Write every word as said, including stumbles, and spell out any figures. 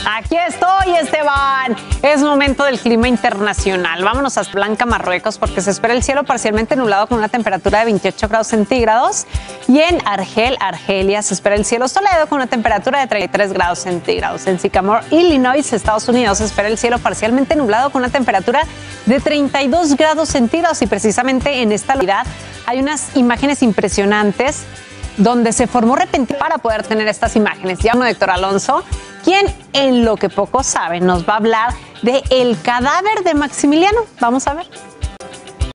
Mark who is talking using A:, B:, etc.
A: Aquí estoy, Esteban. Es momento del clima internacional. Vámonos a Blanca, Marruecos, porque se espera el cielo parcialmente nublado con una temperatura de veintiocho grados centígrados. Y en Argel, Argelia, se espera el cielo soleado con una temperatura de treinta y tres grados centígrados. En Sycamore, Illinois, Estados Unidos, se espera el cielo parcialmente nublado con una temperatura de treinta y dos grados centígrados. Y precisamente en esta localidad hay unas imágenes impresionantes donde se formó repentinamente para poder tener estas imágenes. Ya uno, Héctor Alonso, quien en lo que pocos saben nos va a hablar de el cadáver de Maximiliano. Vamos a ver.